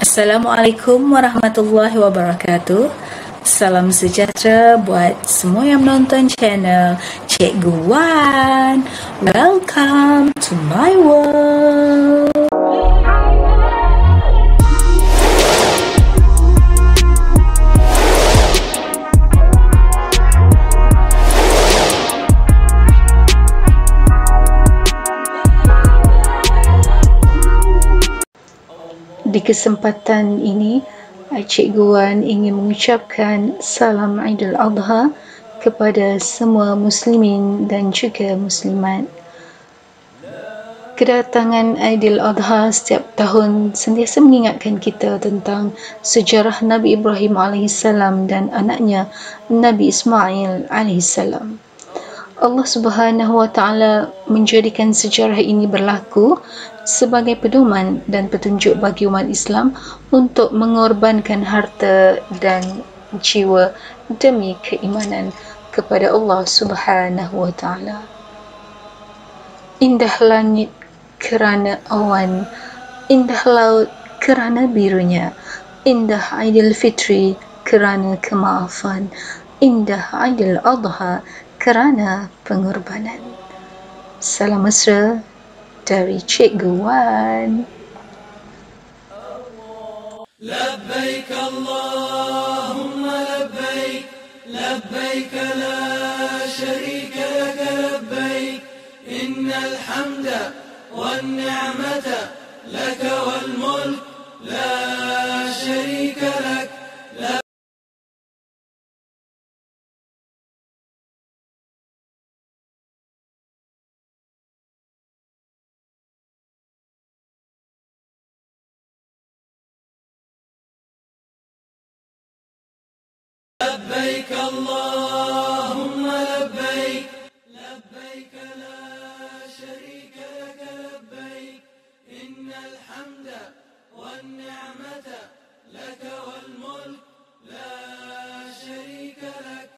Assalamualaikum warahmatullahi wabarakatuh. Salam sejahtera buat semua yang menonton channel Cikgu Wan. Welcome to my world. Di kesempatan ini, Cikgu Wan ingin mengucapkan salam Aidil Adha kepada semua muslimin dan juga muslimat. Kedatangan Aidil Adha setiap tahun sentiasa mengingatkan kita tentang sejarah Nabi Ibrahim AS dan anaknya Nabi Ismail AS. Allah Subhanahu wa Ta'ala menjadikan sejarah ini berlaku sebagai pedoman dan petunjuk bagi umat Islam untuk mengorbankan harta dan jiwa demi keimanan kepada Allah Subhanahu wa Ta'ala. Indah langit kerana awan, indah laut kerana birunya, indah Aidil Fitri kerana kemaafan, indah Aidil Adha kerana pengorbanan. Salam mesra dari Cikgu Wan. لبيك اللهم لبيك لبيك لا شريك لك لبيك إن الحمد والنعمة لك والملك لا شريك لك لبيك اللهم لبيك لبيك لا شريك لك لبيك إن الحمد والنعمة لك والملك لا